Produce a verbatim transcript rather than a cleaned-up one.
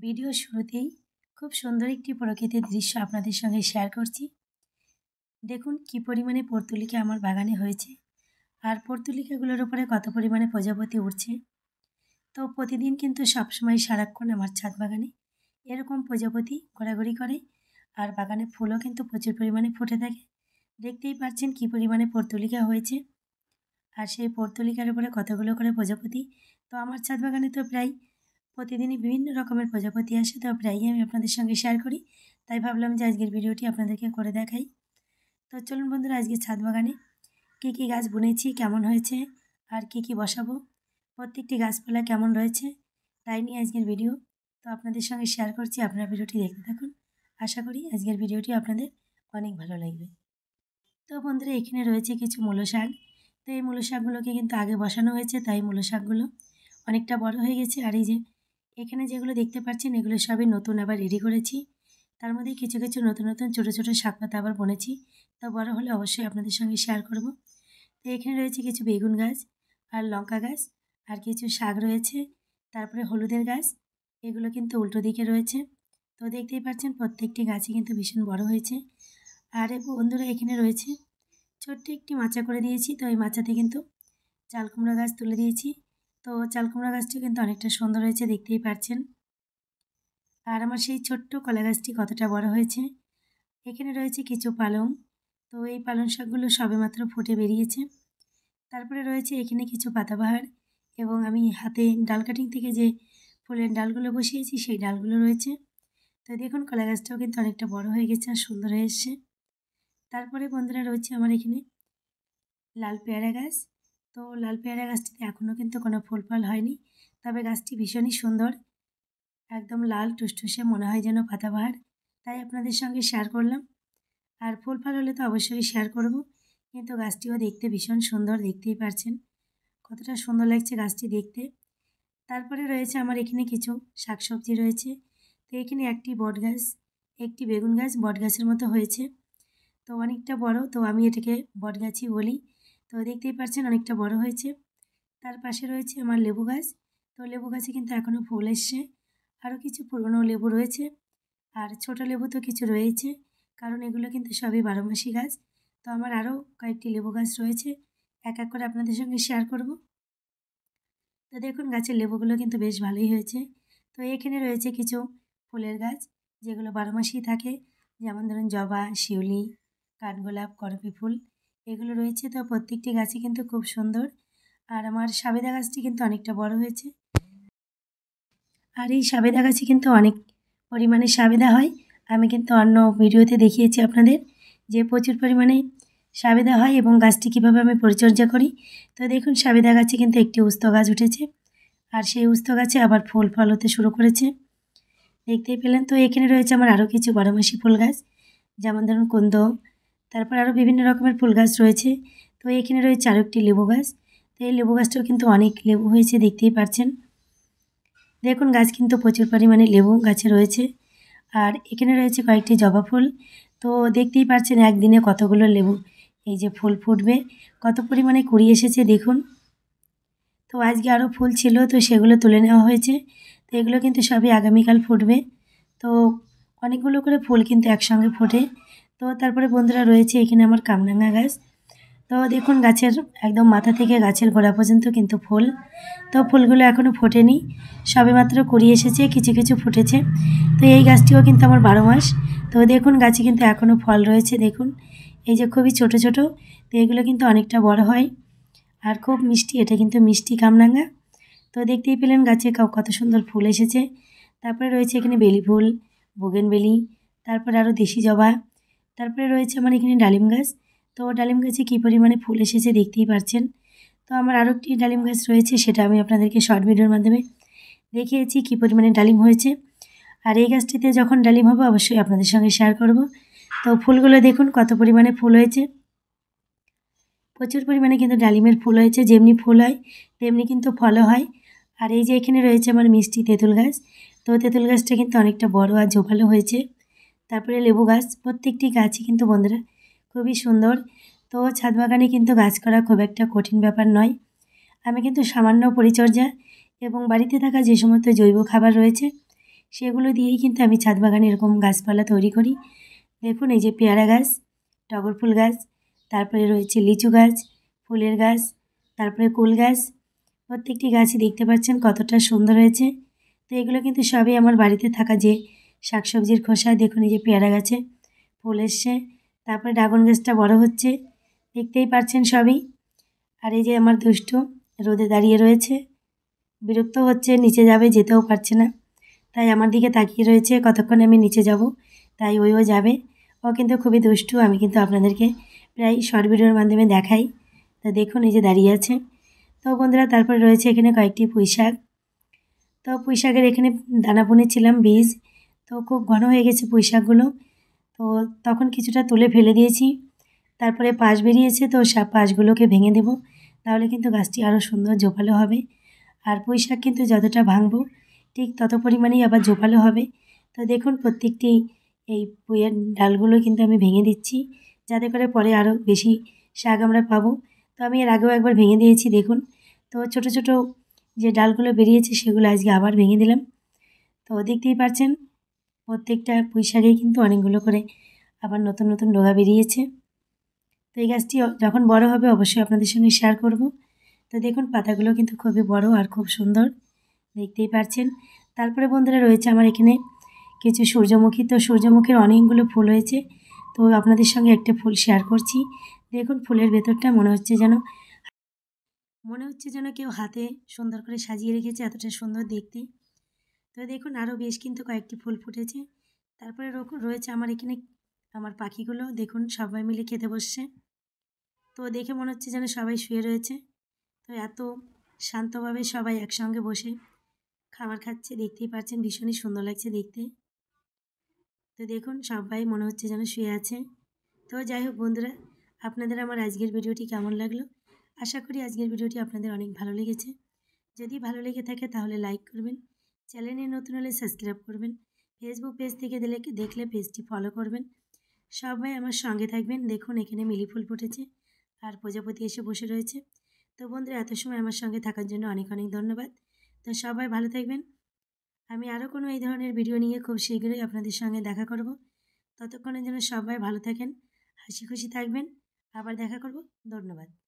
Video শুরুতেই খুব সুন্দর একটি প্রকৃতির দৃশ্য আপনাদের সঙ্গে শেয়ার করছি। দেখুন কি পরিমাণে পর্তুলিকা আমার বাগানে হয়েছে, আর পর্তুলিকাগুলোর উপরে কত পরিমাণে প্রজাপতি উঠছে। তো প্রতিদিন কিন্তু সবসময় সারাক্ষণ আমার ছাদ বাগানে এরকম প্রজাপতি ঘোরাঘুরি করে, আর বাগানে ফুলও কিন্তু প্রচুর পরিমাণে ফুটে থাকে। দেখতেই পাচ্ছেন কি পরিমাণে পর্তুলিকা হয়েছে, আর সেই পর্তুলিকার উপরে কতগুলো করে প্রজাপতি। তো আমার ছাদ বাগানে তো প্রায় প্রতিদিনই বিভিন্ন রকমের প্রজাপতি আসে, তো প্রায়ই আমি আপনাদের সঙ্গে শেয়ার করি, তাই ভাবলাম যে আজকের ভিডিওটি আপনাদেরকে করে দেখাই। তো চলুন বন্ধুরা, আজকে ছাদ বাগানে কী কী গাছ বুনেছি, কেমন হয়েছে, আর কি কি বসাবো, প্রত্যেকটি গাছপালা কেমন রয়েছে, তাই নিয়ে আজকের ভিডিও। তো আপনাদের সঙ্গে শেয়ার করছি, আপনারা ভিডিওটি দেখতে থাকুন। আশা করি আজকের ভিডিওটি আপনাদের অনেক ভালো লাগবে। তো বন্ধুরা, এখানে রয়েছে কিছু মূলো শাক। তো এই মূলো শাকগুলোকে কিন্তু আগে বসানো হয়েছে, তাই মূলো শাকগুলো অনেকটা বড় হয়ে গেছে। আর এই যে এখানে যেগুলো দেখতে পাচ্ছেন, এগুলো সবই নতুন আবার রেডি করেছি। তার মধ্যে কিছু কিছু নতুন নতুন ছোটো ছোটো শাক পাতা আবার বুনেছি, তো বড় হলে অবশ্যই আপনাদের সঙ্গে শেয়ার করব। তো এখানে রয়েছে কিছু বেগুন গাছ আর লঙ্কা গাছ, আর কিছু শাক রয়েছে, তারপরে হলুদের গাছ। এগুলো কিন্তু উল্টো দিকে রয়েছে। তো দেখতেই পাচ্ছেন প্রত্যেকটি গাছই কিন্তু ভীষণ বড় হয়েছে। আর বন্ধুরা, এখানে রয়েছে ছোট্ট একটি মাচা করে দিয়েছি, তো এই মাচাতে কিন্তু চাল কুমড়া গাছ তুলে দিয়েছি। তো চাল কুমড়া গাছটি কিন্তু অনেকটা সুন্দর হয়েছে, দেখতেই পাচ্ছেন। আর আমার সেই ছোট্ট কলা গাছটি কতটা বড় হয়েছে। এখানে রয়েছে কিছু পালং, তো এই পালং শাকগুলো সবেমাত্র ফুটে বেরিয়েছে। তারপরে রয়েছে এখানে কিছু পাতাবাহার, এবং আমি হাতে ডাল কাটিং থেকে যে ফুলের ডালগুলো বসিয়েছি সেই ডালগুলো রয়েছে। তো দেখুন কলা গাছটাও কিন্তু অনেকটা বড় হয়ে গেছে আর সুন্দর হয়ে এসছে। তারপরে বন্ধুরা রয়েছে আমার এখানে লাল পেয়ারা গাছ। তো লাল পেয়ারা গাছটিতে এখনও কিন্তু কোনো ফুল ফল হয়নি, তবে গাছটি ভীষণই সুন্দর, একদম লাল টুসটুসে, মনে হয় যেন পাতাবাহার, তাই আপনাদের সঙ্গে শেয়ার করলাম। আর ফুল ফল হলে তো অবশ্যই শেয়ার করব, কিন্তু গাছটিও দেখতে ভীষণ সুন্দর, দেখতেই পারছেন কতটা সুন্দর লাগছে গাছটি দেখতে। তারপরে রয়েছে আমার এখানে কিছু শাকসবজি রয়েছে। তো এখানে একটি বট গাছ, একটি বেগুন গাছ বট গাছের মতো হয়েছে, তো অনেকটা বড়, তো আমি এটাকে বট গাছই বলি। তো দেখতেই পাচ্ছেন অনেকটা বড় হয়েছে। তার পাশে রয়েছে আমার লেবু গাছ। তো লেবু গাছে কিন্তু এখনও ফুল এসছে, আরও কিছু পুরনো লেবু রয়েছে, আর ছোট লেবু তো কিছু রয়েছে, কারণ এগুলো কিন্তু সবই বারো মাসি গাছ। তো আমার আরও কয়েকটি লেবু গাছ রয়েছে, এক এক করে আপনাদের সঙ্গে শেয়ার করব। তো দেখুন গাছের লেবুগুলো কিন্তু বেশ ভালোই হয়েছে। তো এখানে রয়েছে কিছু ফুলের গাছ, যেগুলো বারো মাসই থাকে, যেমন ধরুন জবা, শিউলি, কাঠগোলাপ, করপী ফুল, এগুলো রয়েছে। তো প্রত্যেকটি গাছই কিন্তু খুব সুন্দর। আর আমার সবেদা গাছটি কিন্তু অনেকটা বড় হয়েছে, আর এই সবেদা গাছে কিন্তু অনেক পরিমাণে সবেদা হয়। আমি কিন্তু অন্য ভিডিওতে দেখিয়েছি আপনাদের যে প্রচুর পরিমাণে সবেদা হয় এবং গাছটি কীভাবে আমি পরিচর্যা করি। তো দেখুন সবেদা গাছে কিন্তু একটি উস্ত গাছ উঠেছে, আর সেই উস্ত গাছে আবার ফুল ফল হতে শুরু করেছে, দেখতেই পেলেন। তো এখানে রয়েছে আমার আরও কিছু বারোমাসি ফুল গাছ, যেমন ধরুন কুন্দ, তারপর আরও বিভিন্ন রকমের ফুল গাছ রয়েছে। তো এখানে রয়েছে আরও একটি লেবু গাছ। তো এই লেবু গাছটাও কিন্তু অনেক লেবু হয়েছে, দেখতেই পাচ্ছেন। দেখুন গাছ কিন্তু প্রচুর পরিমাণে লেবু গাছে রয়েছে। আর এখানে রয়েছে কয়েকটি জবা ফুল। তো দেখতেই পাচ্ছেন একদিনে কতগুলো লেবু এই যে ফুল ফুটবে, কত পরিমাণে কুড়ি এসেছে দেখুন। তো আজকে আরও ফুল ছিল, তো সেগুলো তুলে নেওয়া হয়েছে। তো এগুলো কিন্তু সবই আগামীকাল ফুটবে। তো অনেকগুলো করে ফুল কিন্তু একসঙ্গে ফোটে। তো তারপরে বন্ধুরা রয়েছে এখানে আমার কামরাঙা গাছ। তো দেখুন গাছের একদম মাথা থেকে গাছের গোড়া পর্যন্ত কিন্তু ফুল। তো ফুলগুলো এখনও ফোটেনি, সবেমাত্র কুড়ি এসেছে, কিছু কিছু ফুটেছে। তো এই গাছটিও কিন্তু আমার বারো মাস। তো দেখুন গাছে কিন্তু এখনও ফল রয়েছে, দেখুন এই যে খুবই ছোট ছোট। তো এগুলো কিন্তু অনেকটা বড় হয় আর খুব মিষ্টি, এটা কিন্তু মিষ্টি কামরাঙা। তো দেখতেই পেলেন গাছে কত সুন্দর ফুল এসেছে। তারপরে রয়েছে এখানে বেলি ফুল, বোগেনবেলি, তারপরে আরও দেশি জবা, তারপরে রয়েছে আমার এখানে ডালিম গাছ। তো ডালিম গাছে কী পরিমাণে ফুল এসেছে দেখতেই পাচ্ছেন। তো আমার আরও একটি ডালিম গাছ রয়েছে, সেটা আমি আপনাদেরকে শর্ট ভিডিওর মাধ্যমে দেখিয়েছি কী পরিমাণে ডালিম হয়েছে। আর এই গাছটিতে যখন ডালিম হবে অবশ্যই আপনাদের সঙ্গে শেয়ার করব। তো ফুলগুলো দেখুন কত পরিমাণে ফুল হয়েছে, প্রচুর পরিমাণে কিন্তু ডালিমের ফুল হয়েছে, যেমনি ফুল হয় তেমনি কিন্তু ফলও হয়। আর এই যে এখানে রয়েছে আমার মিষ্টি তেঁতুল গাছ। তো তেঁতুল গাছটা কিন্তু অনেকটা বড় আর ঝোপালো হয়েছে। তারপরে লেবু গাছ, প্রত্যেকটি গাছই কিন্তু বন্ধুরা খুবই সুন্দর। তো ছাদ বাগানে কিন্তু গাছ করা খুব একটা কঠিন ব্যাপার নয়। আমি কিন্তু সামান্য পরিচর্যা এবং বাড়িতে থাকা যে সমস্ত জৈব খাবার রয়েছে সেগুলো দিয়েই কিন্তু আমি ছাদ বাগানে এরকম গাছপালা তৈরি করি। দেখুন এই যে পেয়ারা গাছ, টগর ফুল গাছ, তারপরে রয়েছে লিচু গাছ, ফুলের গাছ, তারপরে কুল গাছ। প্রত্যেকটি গাছই দেখতে পাচ্ছেন কতটা সুন্দর হয়েছে। তো এগুলো কিন্তু সবই আমার বাড়িতে থাকা যে শাকসবজির খোসা। দেখুন এই যে পেয়ারা গাছে ফুল এসছে, তারপরে ড্রাগন গাছটা বড় হচ্ছে, দেখতেই পাচ্ছেন সবই। আর এই যে আমার দুষ্টু রোদে দাঁড়িয়ে রয়েছে, বিরক্ত হচ্ছে, নিচে যাবে, যেতেও পারছে না, তাই আমার দিকে তাকিয়ে রয়েছে কতক্ষণ আমি নিচে যাব, তাই ওইও যাবে। ও কিন্তু খুবই দুষ্টু, আমি কিন্তু আপনাদেরকে প্রায় শর্ট ভিডিওর মাধ্যমে দেখাই। তো দেখুন এই যে দাঁড়িয়ে আছে। তো বন্ধুরা তারপরে রয়েছে এখানে কয়েকটি পুঁই শাক। তো পুঁই শাকের এখানে দানা বুনেছিলাম বীজ, তো খুব ঘন হয়ে গেছে পুঁই শাকগুলো, তো তখন কিছুটা তুলে ফেলে দিয়েছি। তারপরে পাশ বেরিয়েছে, তো সব পাশগুলোকে ভেঙে দেব, তাহলে কিন্তু গাছটি আরও সুন্দর জোপালো হবে। আর পুঁই শাক কিন্তু যতটা ভাঙবো ঠিক তত পরিমাণেই আবার জোপালো হবে। তো দেখুন প্রত্যেকটি এই পুঁইয়ের ডালগুলো কিন্তু আমি ভেঙে দিচ্ছি, যাতে করে পরে আরও বেশি শাক আমরা পাবো। তো আমি এর আগেও একবার ভেঙে দিয়েছি দেখুন। তো ছোট ছোট যে ডালগুলো বেরিয়েছে সেগুলো আজকে আবার ভেঙে দিলাম। তো দেখতেই পাচ্ছেন প্রত্যেকটা পুঁই শাকেই কিন্তু অনেকগুলো করে আবার নতুন নতুন ডগা বেরিয়েছে। তো এই গাছটি যখন বড় হবে অবশ্যই আপনাদের সঙ্গে শেয়ার করব। তো দেখুন পাতাগুলো কিন্তু খুবই বড় আর খুব সুন্দর, দেখতেই পাচ্ছেন। তারপরে বন্ধুরা রয়েছে আমার এখানে কিছু সূর্যমুখী। তো সূর্যমুখীর অনেকগুলো ফুল হয়েছে, তো আপনাদের সঙ্গে একটা ফুল শেয়ার করছি। দেখুন ফুলের ভেতরটা মনে হচ্ছে যেন মনে হচ্ছে যেন কেউ হাতে সুন্দর করে সাজিয়ে রেখেছে, এতটা সুন্দর দেখতে। তো দেখুন আরও বেশ কিন্তু কয়েকটি ফুল ফুটেছে। তারপরে রয়েছে আমার এখানে আমার পাখিগুলো, দেখুন সবাই মিলে খেতে বসছে। তো দেখে মনে হচ্ছে যেন সবাই শুয়ে রয়েছে। তো এত শান্তভাবে সবাই একসঙ্গে বসে খাবার খাচ্ছে, দেখতেই পাচ্ছেন ভীষণই সুন্দর লাগছে দেখতে। তো দেখুন সবাই মনে হচ্ছে যেন শুয়ে আছে। তো যাই হোক বন্ধুরা, আপনাদের আমার আজকের ভিডিওটি কেমন লাগলো? আশা করি আজকের ভিডিওটি আপনাদের অনেক ভালো লেগেছে। যদি ভালো লেগে থাকে তাহলে লাইক করবেন, চ্যানেলে নতুন হলে সাবস্ক্রাইব করবেন, ফেসবুক পেজ থেকে দেখলে দেখলে পেজটি ফলো করবেন। সবাই আমার সঙ্গে থাকবেন। দেখুন এখানে মিলি ফুল ফুটেছে আর প্রজাপতি এসে বসে রয়েছে। তো বন্ধুরা এত সময় আমার সঙ্গে থাকার জন্য অনেক অনেক ধন্যবাদ। তো সবাই ভালো থাকবেন। আমি আরও কোনো এই ধরনের ভিডিও নিয়ে খুব শীঘ্রই আপনাদের সঙ্গে দেখা করব। ততক্ষণের জন্য সবাই ভালো থাকেন, হাসি খুশি থাকবেন। আবার দেখা করব। ধন্যবাদ।